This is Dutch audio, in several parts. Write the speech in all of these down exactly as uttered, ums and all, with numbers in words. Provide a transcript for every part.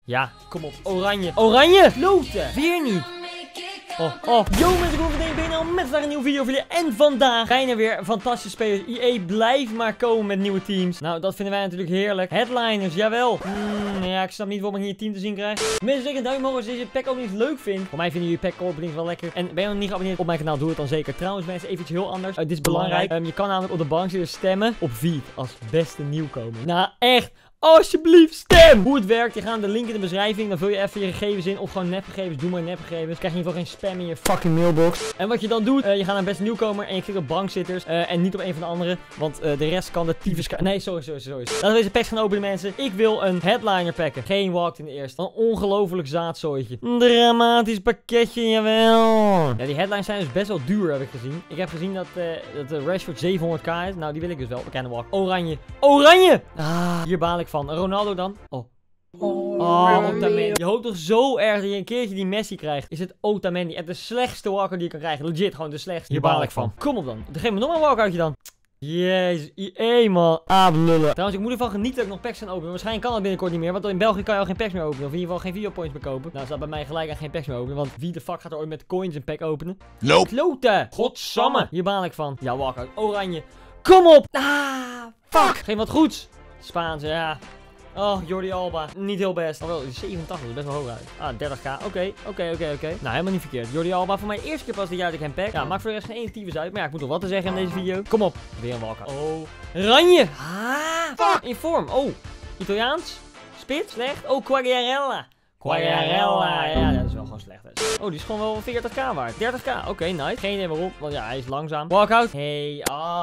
Ja, kom op. Oranje. Oranje! Loten! Weer niet. Oh, oh. Yo mensen, ik ben meteen al met vandaag een nieuwe video voor jullie. En vandaag zijn er weer fantastische spelers. I E blijft maar komen met nieuwe teams. Nou, dat vinden wij natuurlijk heerlijk. Headliners, jawel. Hmm, ja, ik snap niet waarom ik hier een team te zien krijg. Mensen, zeker een duimpje omhoog als je deze pack openings leuk vindt. Voor mij vinden jullie pack openings wel lekker. En ben je nog niet geabonneerd op mijn kanaal, doe het dan zeker. Trouwens mensen, even iets heel anders. Uh, dit is belangrijk. Um, je kan namelijk op de bank zitten stemmen op Viet als beste nieuwkomer. Nou, echt. Alsjeblieft, stem! Hoe het werkt, je gaat de link in de beschrijving. Dan vul je even je gegevens in. Of gewoon nepgegevens. Doe maar nepgegevens. Krijg je in ieder geval geen spam in je fucking mailbox. En wat je dan doet, uh, je gaat naar beste nieuwkomer. En je klikt op bankzitters. Uh, en niet op een van de anderen. Want uh, de rest kan de tyfus... Nee, sorry, sorry, sorry. Laten we deze packs gaan openen, mensen. Ik wil een headliner packen. Geen walk in de eerste. Een ongelooflijk zaadzooitje. Een dramatisch pakketje, jawel. Ja, die headlines zijn dus best wel duur, heb ik gezien. Ik heb gezien dat, uh, dat de Rashford zevenhonderd k is. Nou, die wil ik dus wel. Bekende walk. Oranje. Oranje! Ah, hier baal ik van. Ronaldo dan? Oh. Oh, Otamendi. Je hoopt toch zo erg dat je een keertje die Messi krijgt. Is het Otamendi? Echt de slechtste walker die je kan krijgen. Legit, gewoon de slechtste. Hier baal ik van. Kom op dan. Dan geef me nog maar een walkoutje dan. Jezus, I E man. Ah, lullen. Trouwens, ik moet ervan genieten dat ik nog packs kan openen. Waarschijnlijk kan dat binnenkort niet meer. Want in België kan je al geen packs meer openen. Of in ieder geval geen videopoints meer kopen. Nou, staat bij mij gelijk aan geen packs meer openen. Want wie de fuck gaat er ooit met coins een pack openen? Nope. Kloten. Godsamme. Hier baal ik van. Ja, walkout. Oranje. Kom op. Ah, fuck. Geen wat goeds. Spaanse, ja. Oh, Jordi Alba. Niet heel best. Oh, wel, zevenentachtig, dat is best wel hoog uit. Ah, dertig k. Oké, oké, oké, oké. Nou, helemaal niet verkeerd. Jordi Alba, voor mij eerste keer pas dit jaar dat ik hem pack. Ja, maakt voor de rest geen ene tyfus uit. Maar ja, ik moet nog wat te zeggen in deze video. Kom op. Weer een walkout. Oh. Ranje. Ah, fuck. In vorm. Oh. Italiaans. Spits. Slecht. Oh, Quagliarella. Quagliarella. Ja, dat is wel gewoon slecht. Dus. Oh, die is gewoon wel veertig k waard. dertig k. Oké, okay, nice. Geen idee waarom. Want ja, hij is langzaam. Walkout. Hey.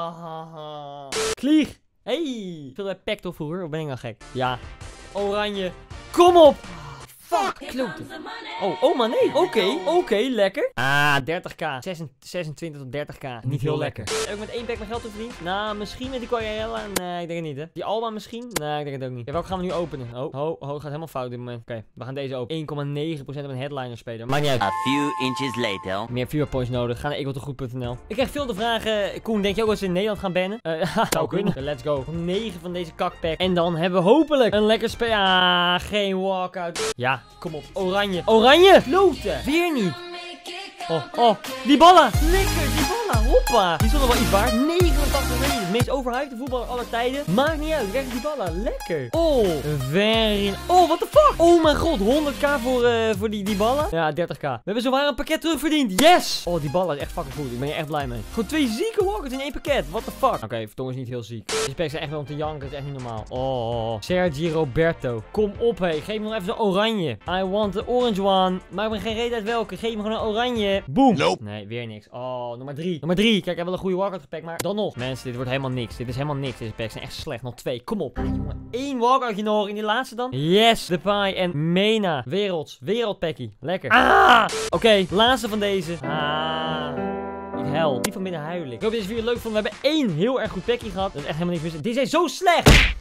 Ah. Klieg. Hey! Speelde bij Pecto vroeger, of ben ik nou gek? Ja. Oranje. Kom op! Fuck! Kloten. Oh, oh maar nee. Oké, okay, oké, okay, lekker. Ah, dertig k. zesentwintig tot dertig k. Niet heel lekker. Heb ik met één pack mijn geld te verdiend? Nou, misschien met die Quagliarella. Nee, ik denk het niet, hè. Die Alba misschien? Nee, ik denk het ook niet. Ja, welke gaan we nu openen? Oh, ho, ho, gaat helemaal fout op dit moment. Oké, okay, we gaan deze openen. één komma negen procent op een headliner spelen. Maakt niet uit. A few inches later. Meer viewer points nodig. Ga naar ik wil te goed punt n l. Ik krijg veel te vragen. Koen, denk je ook dat ze in Nederland gaan bannen? Uh, zou kunnen. Let's go. negen van deze kakpack. En dan hebben we hopelijk een lekker spel. Ah, geen walkout. Ja. Kom op, oranje. Oranje! Loten! Weer niet. Oh, oh. Die ballen! Lekker, die ballen. Hoppa. Die zullen wel iets waard. negenentachtig rated. Het meest overhypede voetballer aller tijden. Maakt niet uit. Kijk die ballen. Lekker. Oh. Very. Oh, what the fuck? Oh mijn god. honderd k voor, uh, voor die, die ballen. Ja, dertig k. We hebben zowaar een pakket terugverdiend. Yes! Oh, die ballen is echt fucking goed. Ik ben hier echt blij mee. Gewoon twee zieke walkers in één pakket. What the fuck? Oké, okay, Vertongen is niet heel ziek. Deze packs zijn echt wel om te janken. Dat is echt niet normaal. Oh. Sergi Roberto. Kom op, hé. Hey. Geef me nog even zo'n oranje. I want the orange one. Maak me geen reet uit welke. Geef me gewoon een oranje. Boom. Nope. Nee, weer niks. Oh, nummer drie. Nummer drie. Kijk, ik heb wel een goede walkout gepakt, maar dan nog. Mensen, dit wordt helemaal niks. Dit is helemaal niks. Deze packs zijn echt slecht. Nog twee. Kom op. Ah, jongen. Eén walkoutje nog. In die laatste dan. Yes. Depay en Mena. Werelds. Wereldpackie. Lekker. Ah. Oké. Okay, laatste van deze. Ah. Ik huil. Niet van binnen huilen. Ik hoop dat deze video leuk vond. We hebben één heel erg goed packie gehad. Dat is echt helemaal niks mis. Die zijn zo slecht.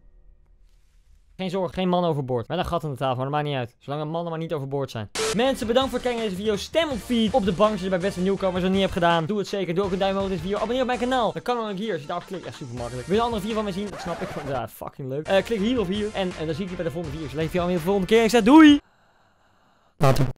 Geen zorg, geen man overboord. Met een gat in de tafel, maar dat maakt niet uit. Zolang de mannen maar niet overboord zijn. Mensen, bedankt voor het kijken naar deze video. Stem op Feed. Op de bank als je bij beste nieuwkomers dat nog niet hebt gedaan. Doe het zeker. Doe ook een duim omhoog in deze video. Abonneer op mijn kanaal. Dat kan dan ook hier. Als je daarop klikt, echt super makkelijk. Wil je een andere video van mij zien? Dat snap ik. Ja, fucking leuk. Uh, klik hier of hier. En, en dan zie ik je bij de volgende video. Dus leef je al weer de volgende keer. Ik zeg doei! Later.